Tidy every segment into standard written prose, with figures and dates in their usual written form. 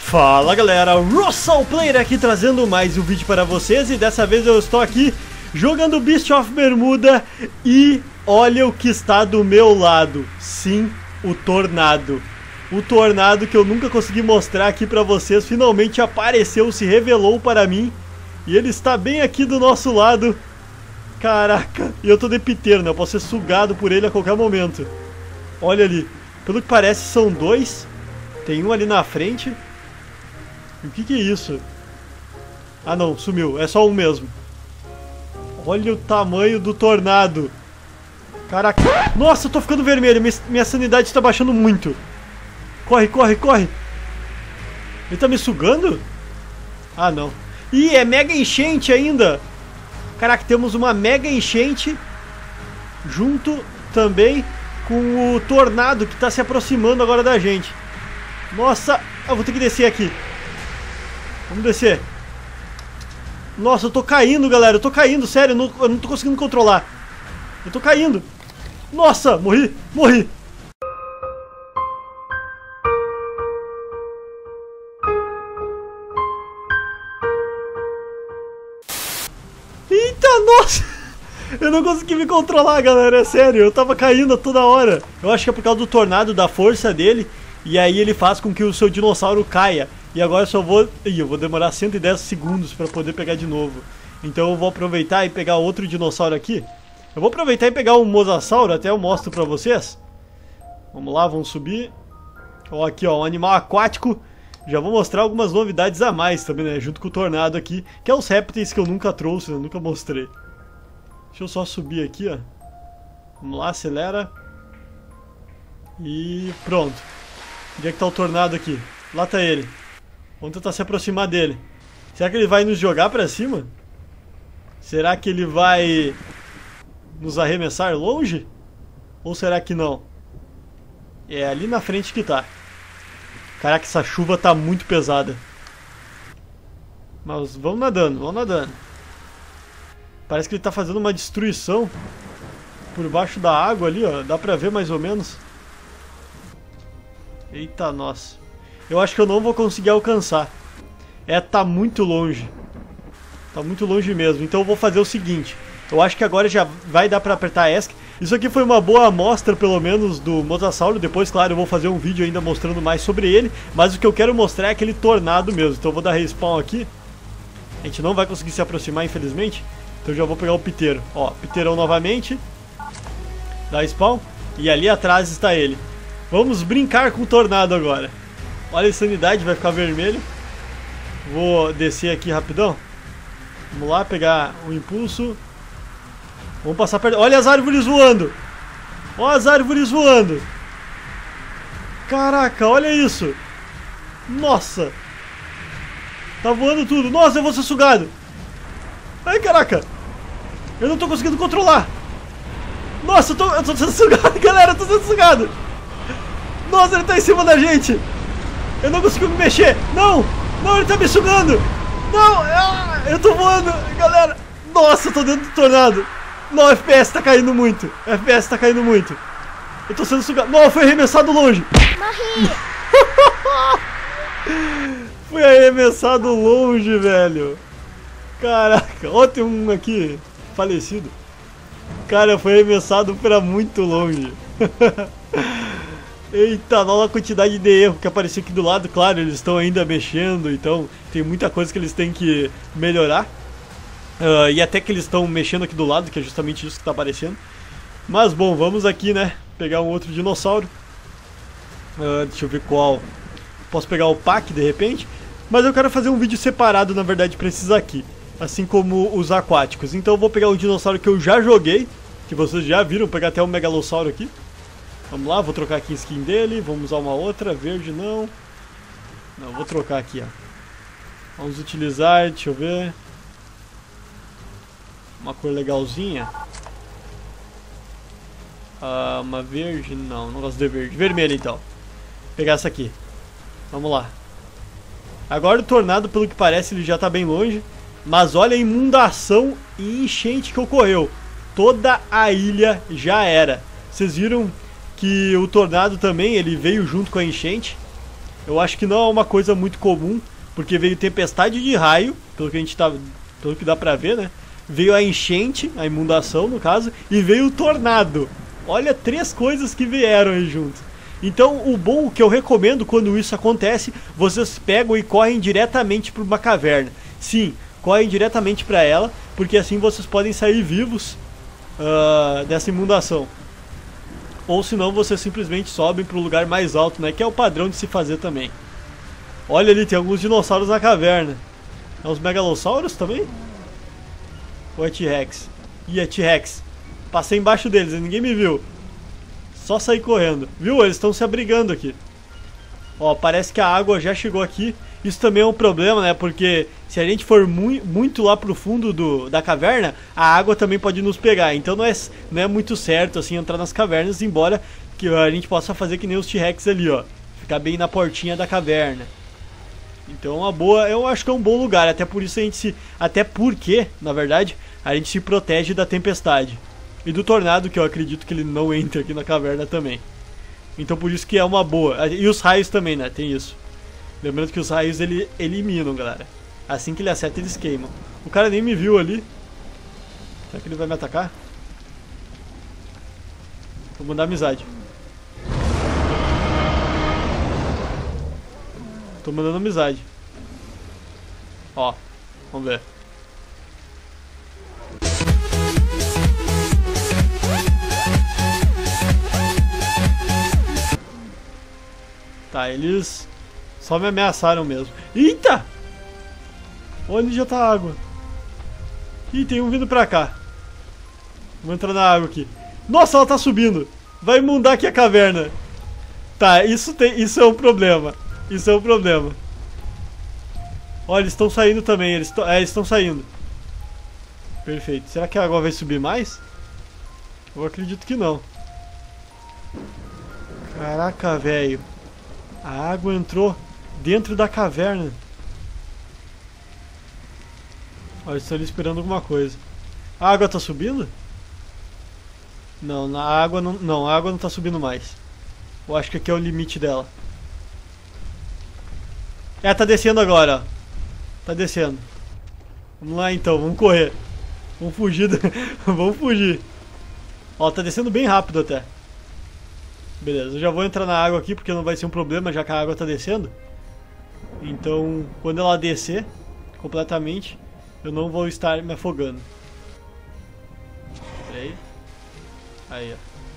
Fala galera, Russell Player aqui trazendo mais um vídeo para vocês. E dessa vez eu estou aqui jogando Beast of Bermuda. E olha o que está do meu lado. Sim, o Tornado. O Tornado que eu nunca consegui mostrar aqui para vocês finalmente apareceu, se revelou para mim. E ele está bem aqui do nosso lado. Caraca, e eu tô de piteiro, né? Eu posso ser sugado por ele a qualquer momento. Olha ali, pelo que parece são dois. Tem um ali na frente. E o que é isso? Ah não, sumiu, é só um mesmo. Olha o tamanho do Tornado. Caraca, nossa, eu tô ficando vermelho. Minha sanidade está baixando muito. Corre, corre, corre. Ele tá me sugando? Ah não. Ih, é mega enchente ainda. Caraca, temos uma mega enchente junto também com o Tornado que está se aproximando agora da gente. Nossa, eu vou ter que descer aqui. Vamos descer. Nossa, eu tô caindo, galera. Eu tô caindo, sério. Eu não tô conseguindo controlar. Eu tô caindo. Nossa, morri, morri. Eita, nossa. Eu não consegui me controlar, galera. É sério, eu tava caindo a toda hora. Eu acho que é por causa do Tornado, da força dele. E aí ele faz com que o seu dinossauro caia. E agora eu só vou... Ih, eu vou demorar 110 segundos para poder pegar de novo. Então eu vou aproveitar e pegar outro dinossauro aqui. Eu vou aproveitar e pegar um Mosasauro, até eu mostro para vocês. Vamos lá, vamos subir. Ó, aqui ó, um animal aquático. Já vou mostrar algumas novidades a mais também, né? Junto com o Tornado aqui. Que é os répteis que eu nunca trouxe, eu nunca mostrei. Deixa eu só subir aqui, ó. Vamos lá, acelera. E pronto. Onde é que tá o Tornado aqui? Lá tá ele. Vamos tentar se aproximar dele. Será que ele vai nos jogar pra cima? Será que ele vai nos arremessar longe? Ou será que não? É ali na frente que tá. Caraca, essa chuva tá muito pesada. Mas vamos nadando, vamos nadando. Parece que ele tá fazendo uma destruição por baixo da água ali, ó. Dá pra ver mais ou menos. Eita, nossa. Eu acho que eu não vou conseguir alcançar. Tá muito longe. Tá muito longe mesmo. Então eu vou fazer o seguinte. Eu acho que agora já vai dar pra apertar ESC. Isso aqui foi uma boa amostra, pelo menos, do Mosasauro. Depois, claro, eu vou fazer um vídeo ainda mostrando mais sobre ele. Mas o que eu quero mostrar é aquele Tornado mesmo. Então eu vou dar respawn aqui. A gente não vai conseguir se aproximar, infelizmente. Então eu já vou pegar o piteiro. Ó, piteirão novamente. Dá respawn. E ali atrás está ele. Vamos brincar com o Tornado agora. Olha a sanidade, vai ficar vermelho. Vou descer aqui rapidão. Vamos lá, pegar o impulso. Vamos passar perto. Olha as árvores voando. Olha as árvores voando. Caraca, olha isso. Nossa. Tá voando tudo. Nossa, eu vou ser sugado. Ai, caraca. Eu não tô conseguindo controlar. Nossa, eu tô sendo sugado, galera. Eu tô sendo sugado. Nossa, ele tá em cima da gente. Eu não consigo me mexer. Não, não, ele tá me sugando. Não, eu tô voando, galera. Nossa, eu tô dentro do Tornado. Não, FPS tá caindo muito. FPS tá caindo muito. Eu tô sendo sugado. Não, foi arremessado longe. Morri. Fui arremessado longe, velho. Caraca, ó, tem um aqui falecido. Cara, foi arremessado pra muito longe. Eita, olha a quantidade de erro que apareceu aqui do lado. Claro, eles estão ainda mexendo, então tem muita coisa que eles têm que melhorar. E até que eles estão mexendo aqui do lado, que é justamente isso que está aparecendo. Mas bom, vamos aqui, né, pegar um outro dinossauro. Deixa eu ver qual. Posso pegar o Pac de repente. Mas eu quero fazer um vídeo separado, na verdade, para esses aqui. Assim como os aquáticos. Então eu vou pegar um dinossauro que eu já joguei, que vocês já viram, vou pegar até um Megalossauro aqui. Vamos lá, vou trocar aqui a skin dele. Vamos usar uma outra, verde não. Não, vou trocar aqui, ó. Vamos utilizar, deixa eu ver. Uma cor legalzinha. Uma verde, não gosto de verde. Vermelho então. Vou pegar essa aqui. Vamos lá. Agora o Tornado, pelo que parece, ele já tá bem longe. Mas olha a inundação e enchente que ocorreu. Toda a ilha já era. Vocês viram que o Tornado também, ele veio junto com a enchente. Eu acho que não é uma coisa muito comum, porque veio tempestade de raio, pelo que dá pra ver, né? Veio a enchente, a inundação no caso, e veio o tornado. Olha, 3 coisas que vieram aí junto. Então, o bom que eu recomendo quando isso acontece, vocês pegam e correm diretamente para uma caverna. Sim, correm diretamente para ela, porque assim vocês podem sair vivos dessa inundação. Ou senão vocês simplesmente sobem para o lugar mais alto, né? Que é o padrão de se fazer também. Olha ali, tem alguns dinossauros na caverna. É os megalossauros também? Ou é T-Rex? Ih, é T-Rex. Passei embaixo deles e ninguém me viu. Só sair correndo. Viu? Eles estão se abrigando aqui. Ó, parece que a água já chegou aqui. Isso também é um problema, né? Porque se a gente for muito lá pro fundo da caverna, a água também pode nos pegar. Então não é muito certo, assim, entrar nas cavernas, embora que a gente possa fazer que nem os T-Rex ali, ó. Ficar bem na portinha da caverna. Então uma boa, eu acho que é um bom lugar. Até por isso até porque, na verdade, a gente se protege da tempestade. E do tornado, que eu acredito que ele não entra aqui na caverna também. Então por isso que é uma boa. E os raios também, né? Tem isso. Lembrando que os raios ele eliminam, galera. Assim que ele acerta, eles queimam. O cara nem me viu ali. Será que ele vai me atacar? Vou mandar amizade. Tô mandando amizade. Ó, vamos ver. Tá, eles só me ameaçaram mesmo. Eita! Onde já tá a água? Ih, tem um vindo pra cá. Vou entrar na água aqui. Nossa, ela tá subindo. Vai inundar aqui a caverna. Tá, isso é um problema. Isso é um problema. Olha, eles estão saindo também. Eles estão saindo. Perfeito. Será que a água vai subir mais? Eu acredito que não. Caraca, velho. A água entrou dentro da caverna. Olha, estou ali esperando alguma coisa. A água tá subindo? Não, a água não tá subindo mais. Eu acho que aqui é o limite dela. É, tá descendo agora, ó. Tá descendo. Vamos lá então, vamos correr. Vamos fugir. Vamos fugir. Ó, tá descendo bem rápido até. Beleza, eu já vou entrar na água aqui porque não vai ser um problema, já que a água tá descendo. Então, quando ela descer completamente, eu não vou estar me afogando. Peraí. Aí,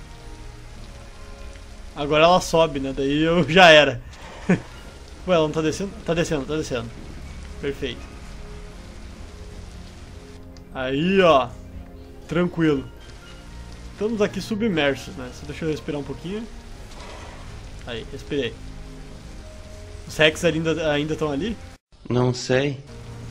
ó. Agora ela sobe, né? Daí eu já era. Ué, ela não tá descendo? Tá descendo, tá descendo. Perfeito. Aí, ó. Tranquilo. Estamos aqui submersos, né? Só deixa eu respirar um pouquinho. Aí, respirei. Os Rex ainda estão ali? Não sei.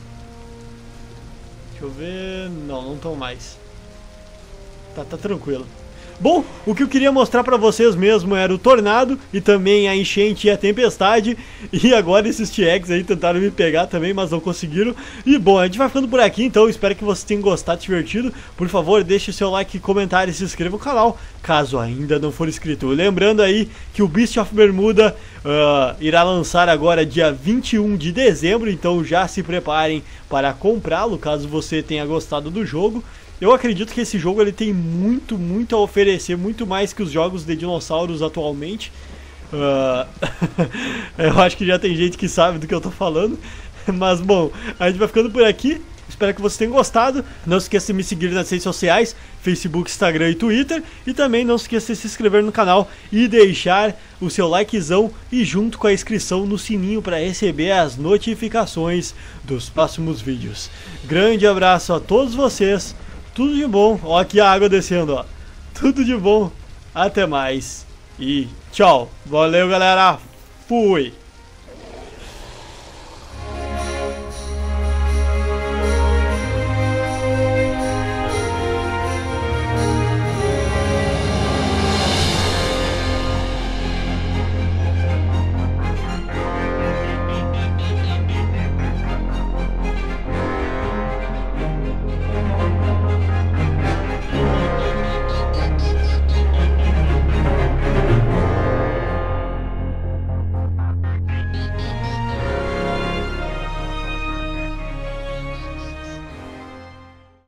Deixa eu ver... Não estão mais. Tá tranquilo. Bom, o que eu queria mostrar pra vocês mesmo era o tornado e também a enchente e a tempestade. E agora esses T-Rex aí tentaram me pegar também, mas não conseguiram. E bom, a gente vai ficando por aqui, então espero que vocês tenham gostado, divertido. Por favor, deixe seu like, comentário e se inscreva no canal, caso ainda não for inscrito. Lembrando aí que o Beast of Bermuda irá lançar agora dia 21 de dezembro, então já se preparem para comprá-lo, caso você tenha gostado do jogo. Eu acredito que esse jogo ele tem muito a oferecer, muito mais que os jogos de dinossauros atualmente. Eu acho que já tem gente que sabe do que eu tô falando. Mas bom, a gente vai ficando por aqui. Espero que vocês tenham gostado. Não se esqueça de me seguir nas redes sociais, Facebook, Instagram e Twitter. E também não se esqueça de se inscrever no canal e deixar o seu likezão e junto com a inscrição no sininho para receber as notificações dos próximos vídeos. Grande abraço a todos vocês. Tudo de bom. Ó, aqui a água descendo, ó. Tudo de bom. Até mais. E tchau. Valeu, galera. Fui.